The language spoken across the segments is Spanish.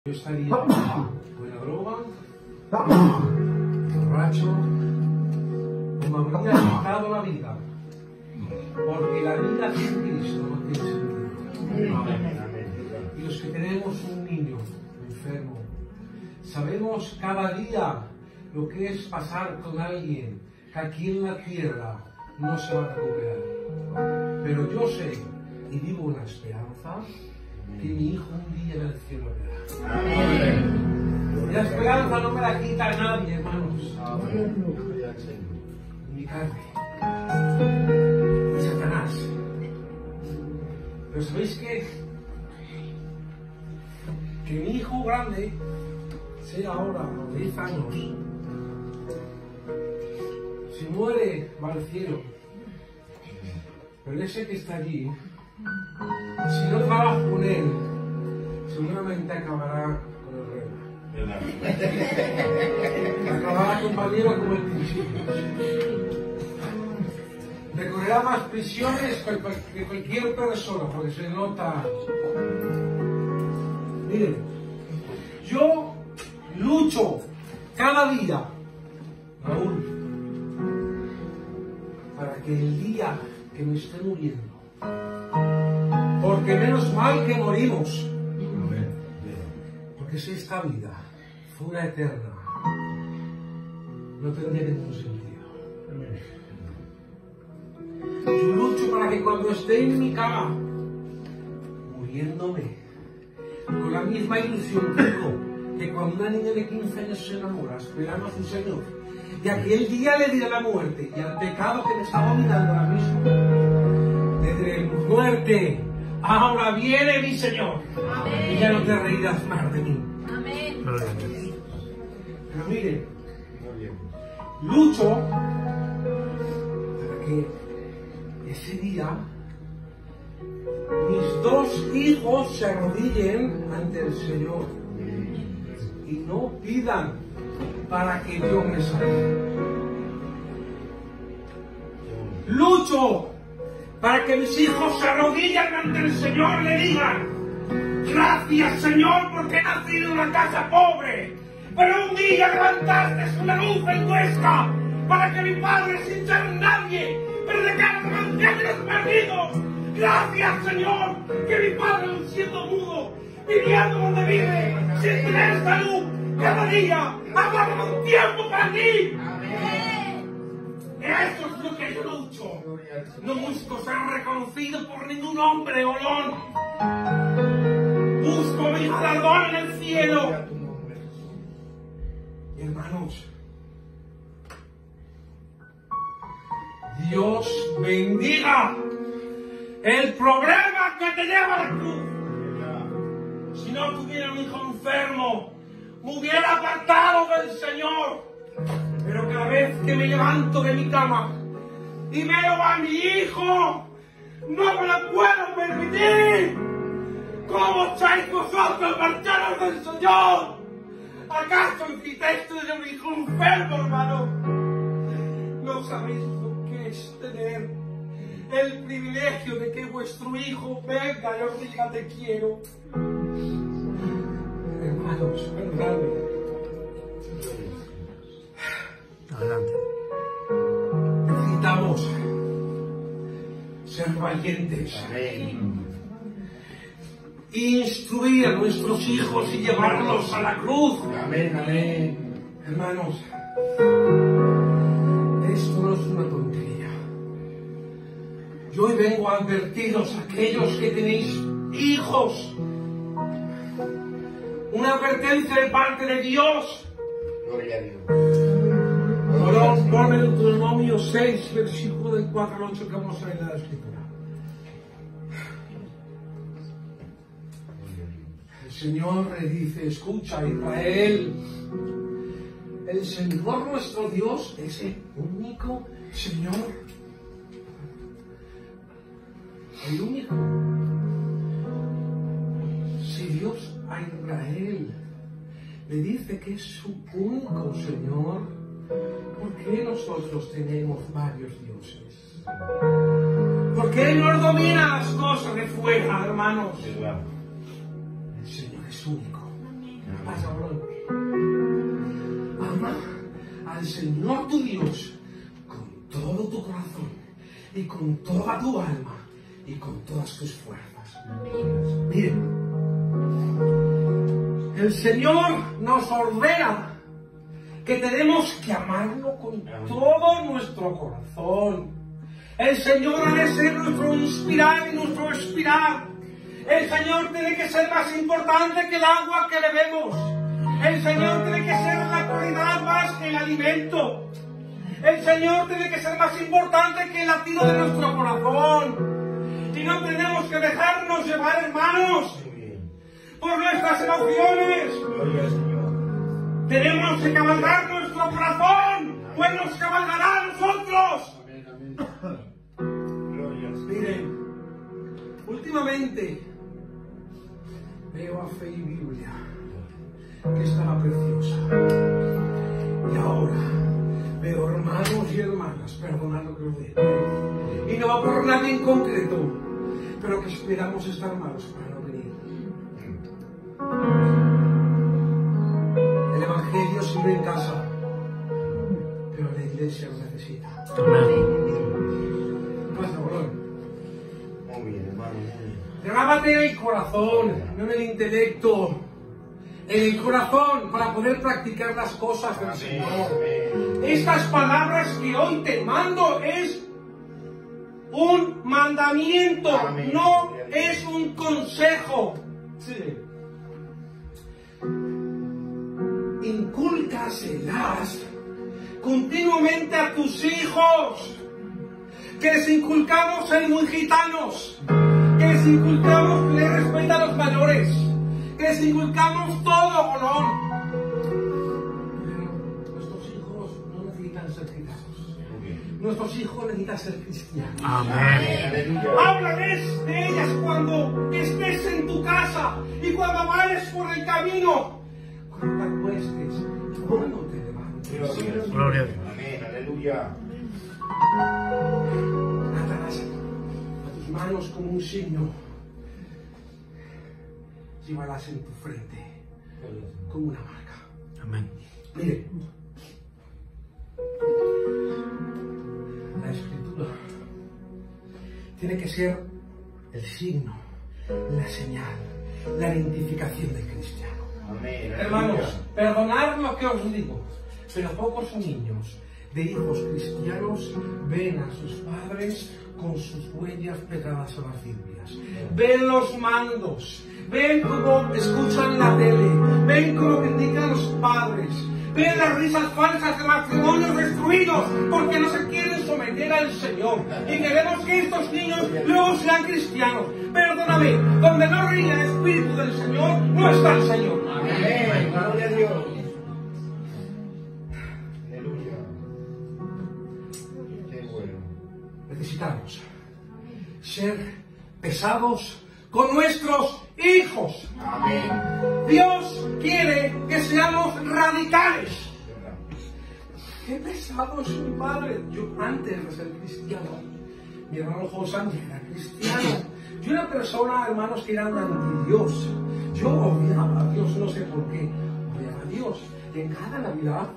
Yo estaría con la droga, borracho, como habría estado la vida. Porque la vida sin Cristo no tiene sentido. Y los que tenemos un niño enfermo, sabemos cada día lo que es pasar con alguien que aquí en la tierra no se va a recuperar. Pero yo sé y vivo una esperanza que mi hijo un día en el cielo verá. La esperanza no me la quita nadie, hermanos. Ni carne, ni Satanás. Pero ¿sabéis qué? Que mi hijo grande sea ahora 10 años. Si muere, va al cielo. Pero ese que está allí, si no trabajo con él, seguramente acabará con el rey. Acabará compañero como el principio. Recorrerá más prisiones que cualquier persona, porque se nota. Miren, yo lucho cada día, Raúl, para que el día que me esté muriendo, porque menos mal que morimos, porque si esta vida fuera eterna, no tendría ningún sentido. Yo lucho para que cuando esté en mi cama, muriéndome, con la misma ilusión que cuando una niña de 15 años se enamora, esperando a su Señor, y aquel día le diré la muerte y al pecado que me está dominando ahora mismo, le diré: muerte, ahora viene mi Señor. Amén. Y ya no te reirás más de mí. Amén. Pero mire, lucho para que ese día mis 2 hijos se arrodillen ante el Señor y no pidan para que Dios me salve. Lucho para que mis hijos se arrodillen ante el Señor y le digan: gracias, Señor, porque he nacido en una casa pobre, pero un día levantaste una luz en Huesca para que mi padre, sin ser nadie, predicara el evangelio de los perdidos. Gracias, Señor, que mi padre, siendo mudo, viviendo donde vive, sin tener salud, cada día agarra un tiempo para ti. Eso es lo que yo lucho. No busco ser reconocido por ningún hombre olón. Busco mi galardón en el cielo. Hermanos, Dios bendiga el problema que te lleva a la cruz. Si no tuviera un hijo enfermo, me hubiera apartado del Señor. Pero cada vez que me levanto de mi cama y veo a mi hijo, no me lo puedo permitir. ¿Cómo estáis vosotros, marcharos del Señor? ¿Acaso hicisteis de un hijo enfermo, hermano? No sabéis lo que es tener el privilegio de que vuestro hijo venga y os diga: te quiero. Hermanos, perdóname. Adelante. Necesitamos ser valientes. Amén. Instruir a nuestros hijos y llevarlos a la cruz. Amén, amén. Hermanos, esto no es una tontería. Yo hoy vengo a advertiros a aquellos que tenéis hijos. Una advertencia de parte de Dios. Gloria a Dios. Ponme en Deuteronomio 6, versículo del 4 al 8, que vamos a leer la Escritura. El Señor le dice: escucha, Israel, el Señor nuestro Dios es el único Señor. El único. Si Dios a Israel le dice que es su único Señor, ¿por qué nosotros tenemos varios dioses? ¿Por qué nos dominan las cosas de fuera, hermanos? El Señor es único. Ama al Señor tu Dios con todo tu corazón y con toda tu alma y con todas tus fuerzas. Miren, el Señor nos ordena que tenemos que amarlo con todo nuestro corazón. El Señor ha de ser nuestro inspirar y nuestro expirar. El Señor tiene que ser más importante que el agua que bebemos. El Señor tiene que ser la prioridad más que el alimento. El Señor tiene que ser más importante que el latido de nuestro corazón. Y no tenemos que dejarnos llevar, hermanos, por nuestras emociones. Tenemos que cabalgar nuestro corazón, pues nos cabalgará a nosotros. Miren, últimamente veo a Fe y Biblia, que estaba preciosa. Y ahora veo hermanos y hermanas, perdonad lo que os digo. Y no va por nadie en concreto, pero que esperamos estar malos para no venir. El Evangelio sirve en casa, pero la iglesia lo necesita. Muy bien, hermano, muy bien. Grábate en el corazón, no en el intelecto. En el corazón, para poder practicar las cosas del Señor. Estas palabras que hoy te mando es un mandamiento, no es un consejo. Sí. Incúlcaselas continuamente a tus hijos, que les inculcamos ser muy gitanos, que les inculcamos que les respeta a los mayores, que les inculcamos todo honor. Pero nuestros hijos no necesitan ser gitanos, nuestros hijos necesitan ser cristianos. Amén. Háblales de ellas cuando estés en tu casa y cuando vayas por el camino, cuando te acuestes, cuando te levantes. Gloria a Dios. Amén, aleluya. Atarás a tus manos como un signo. Llévalas en tu frente como una marca. Amén. Mire, la escritura tiene que ser el signo, la señal, la identificación del cristiano. Amén. Hermanos, perdonad lo que os digo, pero pocos niños de hijos cristianos ven a sus padres con sus huellas pegadas a las Biblias. Ven los mandos, ven cómo escuchan la tele, ven cómo critican los padres, ven las risas falsas de matrimonios destruidos porque no se quieren someter al Señor. Y queremos que estos niños luego sean cristianos. Perdóname, donde no ríe el Espíritu del Señor, no está el Señor. Amén. Gloria a Dios. Necesitamos ser pesados con nuestros hijos. Amén. Dios quiere que seamos radicales. Qué pesado es mi padre. Yo antes de ser cristiano, mi hermano José era cristiano. Yo era persona, hermanos, que eran anti-Dios. Yo odiaba a Dios, no sé por qué. Odiaba a Dios. En cada Navidad,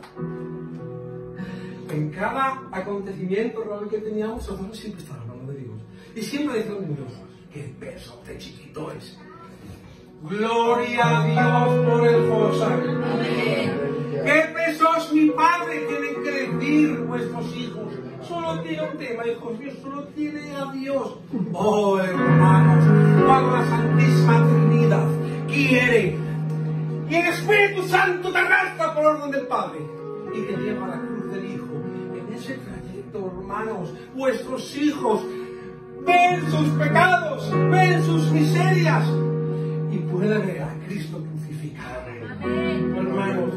en cada acontecimiento real que teníamos, nosotros siempre estábamos hablando de Dios. Y siempre decíamos, qué peso de chiquito es. Gloria a Dios por el José. Qué peso es mi padre, tienen que decir vuestros hijos. Solo tiene un tema, hijos míos, solo tiene a Dios. Oh, hermanos, cuando la Santísima Trinidad quiere, y el Espíritu Santo te arrastra por orden del Padre, y te lleva a la cruz del Hijo. En ese trayecto, hermanos, vuestros hijos ven sus pecados, ven sus miserias, y pueden ver a Cristo crucificado. Hermanos,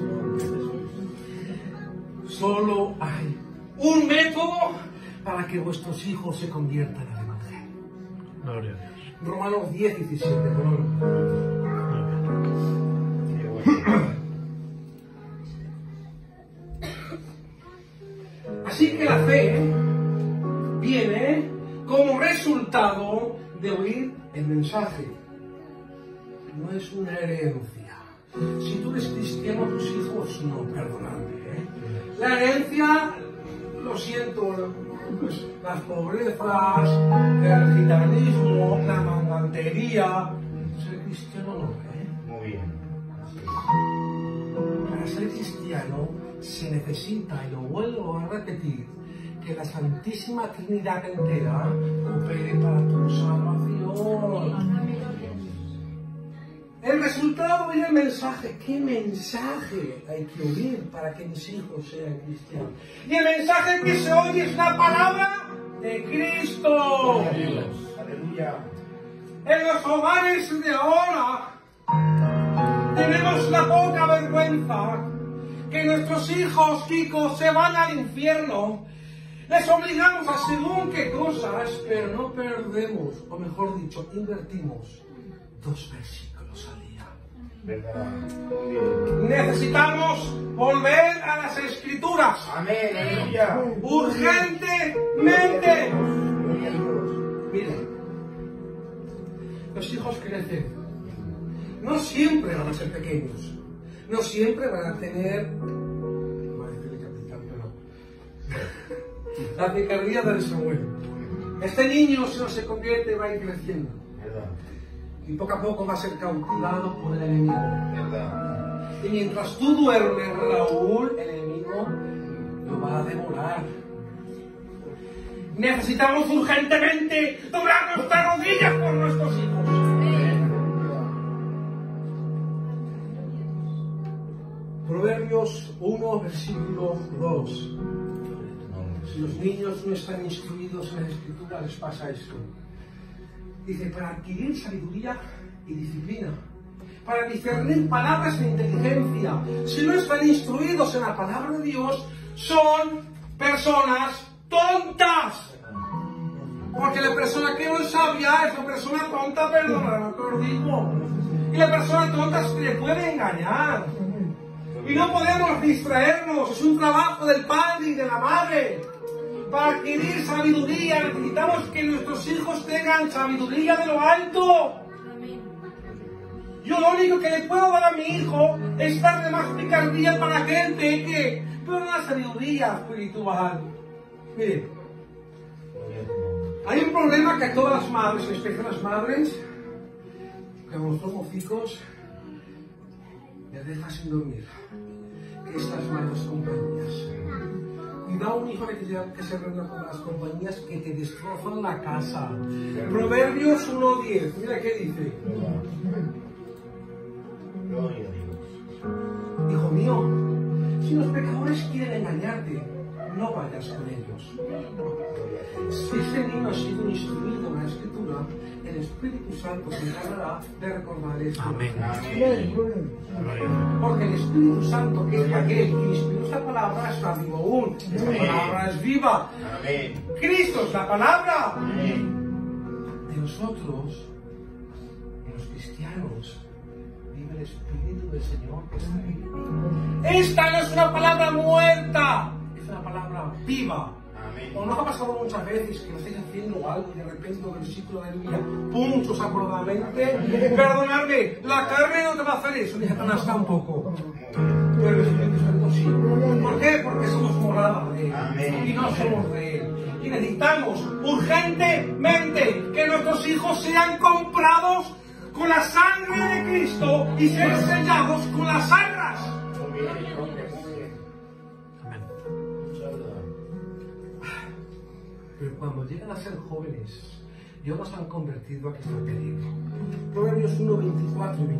solo hay un método para que vuestros hijos se conviertan al Evangelio. Gloria a Dios. Romanos 10, 17. Así que la fe viene como resultado de oír el mensaje. No es una herencia. Si tú eres cristiano, tus hijos no perdonarte. La herencia, lo siento, pues, las pobrezas, el gitanismo, la mangantería. Ser cristiano no, Muy bien. Para ser cristiano se necesita, y lo vuelvo a repetir, que la Santísima Trinidad entera opere para tu salvación. El resultado y el mensaje. ¿Qué mensaje hay que oír para que mis hijos sean cristianos? Y el mensaje que se oye es la palabra de Cristo. Aleluya. En los hogares de ahora tenemos la poca vergüenza que nuestros hijos, chicos, se van al infierno. Les obligamos a según qué cosas, pero no perdemos, o mejor dicho, invertimos 2 versículos al día. ¿Verdad? Muy bien. Necesitamos volver a las Escrituras. Amén. Aleluya. Urgentemente. Gloria a Dios. Miren, los hijos crecen. No siempre van a ser pequeños. No siempre van a tener... voy a decirle capitán, pero... la picardía del Samuel. Este niño, si no se convierte, va a ir creciendo. ¿Verdad? Y poco a poco va a ser cautivado por el enemigo. ¿Verdad? Y mientras tú duermes, Raúl, el enemigo lo va a devorar. Necesitamos urgentemente doblar nuestras rodillas por nuestros hijos. Proverbios 1, versículo 2. Si los niños no están instruidos en la Escritura, les pasa esto. Dice, para adquirir sabiduría y disciplina, para discernir palabras de inteligencia, si no están instruidos en la palabra de Dios, son personas tontas. Porque la persona que no es sabia es una persona tonta, perdona lo que os digo. Y la persona tonta se le puede engañar. Y no podemos distraernos, es un trabajo del padre y de la madre. Para adquirir sabiduría necesitamos que nuestros hijos tengan sabiduría de lo alto. Yo lo único que le puedo dar a mi hijo es darle más picardía para la gente que... pero no la sabiduría espiritual. Miren, hay un problema que a todas las madres, en especial las madres, que cuando somos hijos, les deja sin dormir. Que estas malas compañías. Cuidado, un hijo que se reúna con las compañías que te destrozan la casa. Proverbios 1:10. Mira qué dice. Gloria a Dios. Hijo mío, si los pecadores quieren engañarte, no vayas con ellos. Si este niño ha sido instruido en la Escritura, el Espíritu Santo se encargará de recordar esto. Amén. Porque el Espíritu Santo, que es aquel que inspiró esta palabra, está vivo aún. Esta palabra es viva. Amén. Cristo es la palabra. Amén. De nosotros, de los cristianos, vive el Espíritu del Señor que está ahí. Esta no es una palabra muerta, es una palabra viva. O nos ha pasado muchas veces que nos estáis haciendo algo y de repente un versículo de Biblia, pum, os acorda la mente. Perdonadme, la carne no te va a hacer eso, ni Satanás tampoco. Pero el Espíritu Santo sí. ¿Por qué? Porque somos morada de Él y no somos de Él. Y necesitamos urgentemente que nuestros hijos sean comprados con la sangre de Cristo y ser sellados con las arras. Pero cuando llegan a ser jóvenes, Dios los han convertido a que está peligro. Proverbios 1, 24 y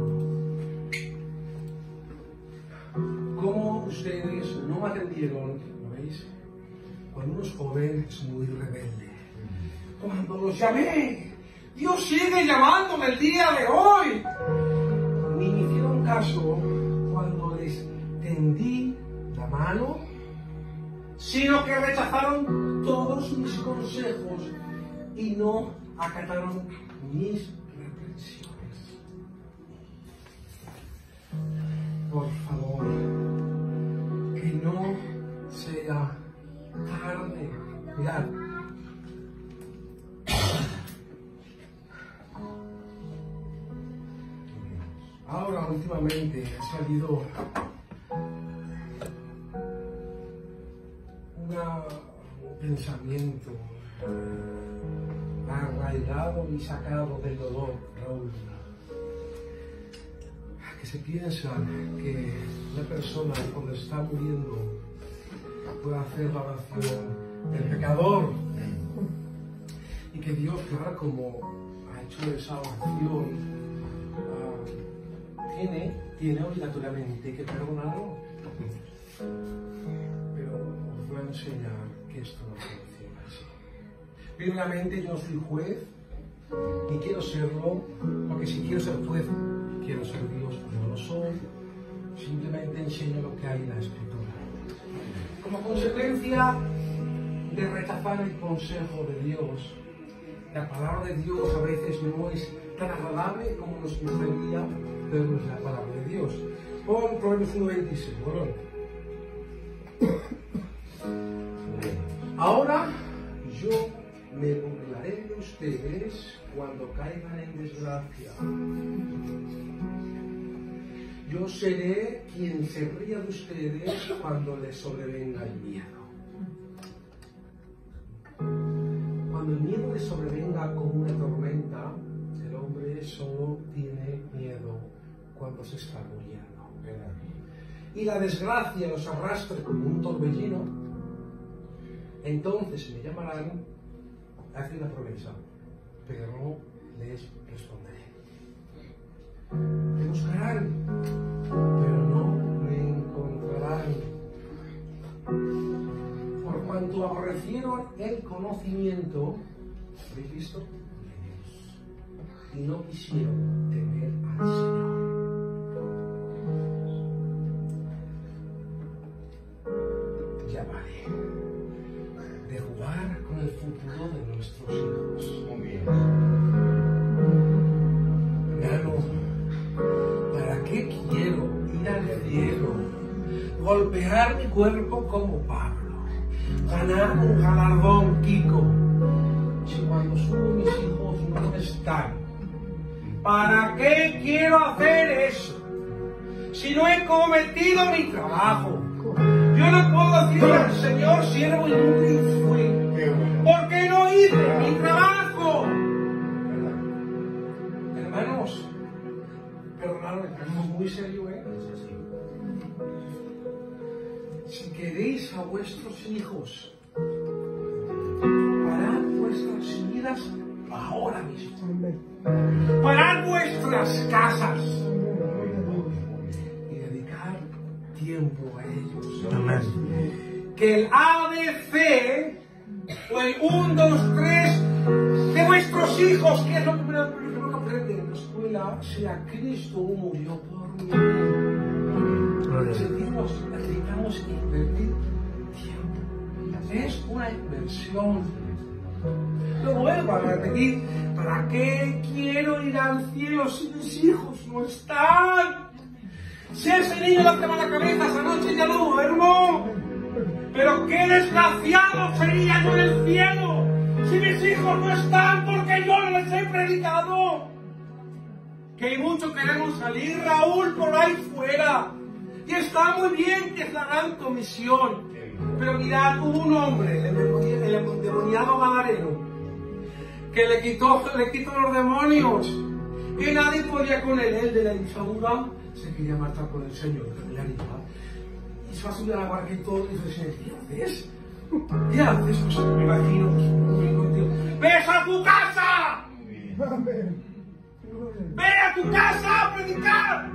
25. ¿Cómo ustedes no atendieron, ¿lo veis? Cuando unos jóvenes muy rebeldes, cuando los llamé, Dios sigue llamándome el día de hoy. Ni me hicieron caso cuando les tendí la mano, sino que rechazaron todos mis consejos y no acataron mis reprensiones. Por favor, que no sea tarde. Mirad. Ahora, última últimamente ha salido un pensamiento arraigado y sacado del dolor, Raúl, que se piensa que una persona cuando está muriendo puede hacer la oración del pecador y que Dios, claro, como ha hecho esa oración, tiene obligatoriamente que perdonarlo. Pero os voy a enseñar que esto no funciona así. Primeramente, yo no soy juez, ni quiero serlo, porque si quiero ser juez, quiero ser Dios, pues no lo soy. Simplemente enseño lo que hay en la Escritura. Como consecuencia de rechazar el consejo de Dios, la palabra de Dios a veces no es tan agradable como nos gustaría, pero es la palabra de Dios. Pon Proverbios 1:26, Colón. Ahora yo me burlaré de ustedes cuando caigan en desgracia. Yo seré quien se ría de ustedes cuando les sobrevenga el miedo. Cuando el miedo les sobrevenga como una tormenta, el hombre solo tiene miedo cuando se está muriendo. Y la desgracia los arrastre como un torbellino, entonces me llamarán, hace una promesa, pero no les responderé. Me buscarán, pero no me encontrarán. Por cuanto aborrecieron el conocimiento, ¿habéis visto? Y no quisieron temer al Señor. Ya vale de jugar con el futuro de nuestros hijos. Muy bien. Hermano, ¿para qué quiero ir al cielo? Golpear mi cuerpo como Pablo, ganar un galardón Kiko, si cuando subo mis hijos no están. ¿Para qué quiero hacer eso? Si no he cometido mi trabajo. Yo no puedo decirle al Señor, siervo inútil fui, porque no hice mi trabajo. Hermanos, perdonadme, pero es muy serio, ¿eh? Si queréis a vuestros hijos, parad vuestras vidas ahora mismo. Parad vuestras casas y dedicar tiempo a ellos. Amén. Que el ABC o el 1, 2, 3 de vuestros hijos, que es lo primero que aprenden en la escuela, sea Cristo murió por mí. Necesitamos invertir tiempo. Es una inversión. Lo vuelvo a repetir. ¿Para qué quiero ir al cielo si mis hijos no están? Si ese niño le quema la cabeza esa noche ya no duermo. Pero qué desgraciado sería yo en el cielo si mis hijos no están porque yo no les he predicado. Que mucho queremos salir, Raúl, por ahí fuera. Y está muy bien que es la gran comisión. Pero mirad, hubo un hombre, el endemoniado Gadareno, que le quitó los demonios, que nadie podía con él. El de la dictadura se quería matar con el Señor, que le animaba. Y se va a subir a la barca y todo, y dice: ¿qué haces? ¿Qué haces? Pues me imagino, ¡ves a tu casa! ¡Ve a tu casa a predicar!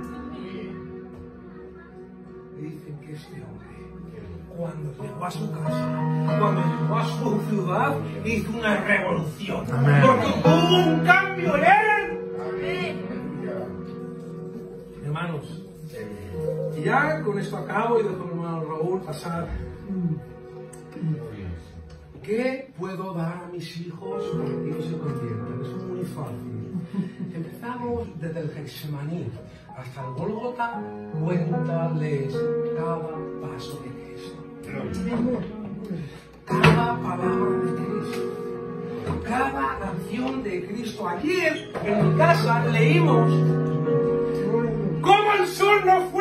Y dicen que este hombre, cuando llegó a su casa, cuando llegó a su ciudad, hizo una revolución. Amén. Porque hubo un cambio en él. Amén. Hermanos, y ya con esto acabo y dejo a mi hermano Raúl pasar. ¿Qué puedo dar a mis hijos para que ellos se conviertan? Es muy fácil. Empezamos desde el Getsemaní hasta el Gólgota. Cuéntales cada paso de Cristo, cada palabra de Cristo, cada canción de Cristo. Ayer en mi casa leímos cómo el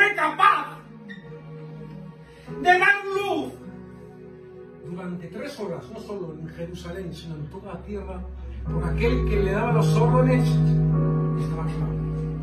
fue capaz de dar luz durante 3 horas, no solo en Jerusalén, sino en toda la tierra, por aquel que le daba los órdenes, estaba claro.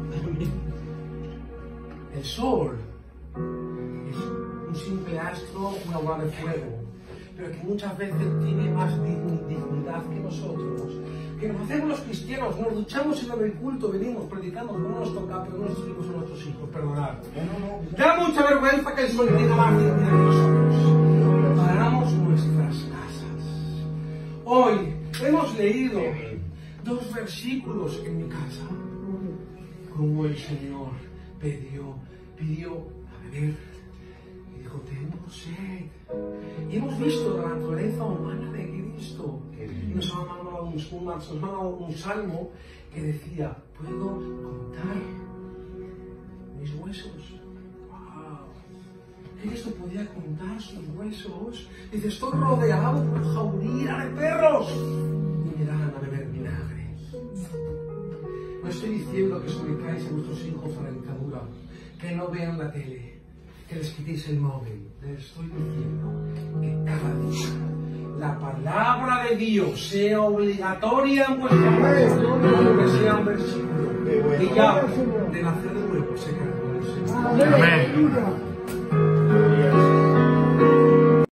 El sol es un simple astro, una bola de fuego, pero que muchas veces tiene más dignidad que nosotros. Que nos hacemos los cristianos, nos duchamos en el culto, venimos, predicamos, no nos toca, pero nuestros hijos son nuestros hijos, perdonad. Da mucha vergüenza que el sol tenga más dignidad que nosotros. Preparamos nuestras casas. Hoy hemos leído 2 versículos en mi casa, como el Señor pidió a beber y dijo, tengo sed. Y hemos visto la naturaleza humana de Cristo. Y nos ha mandado un salmo que decía, ¿puedo contar mis huesos? ¡Wow! Cristo podía contar sus huesos. Dice, estoy rodeado por una jauría de perros y me dan a beber vinagre. No estoy diciendo que sometáis a vuestros hijos a la dictadura, que no vean la tele, que les quitéis el móvil. Les estoy diciendo que cada día la palabra de Dios sea obligatoria en vuestra vida, aunque sea un versículo. Y ya de nacer de nuevo se carga el Señor. Amén.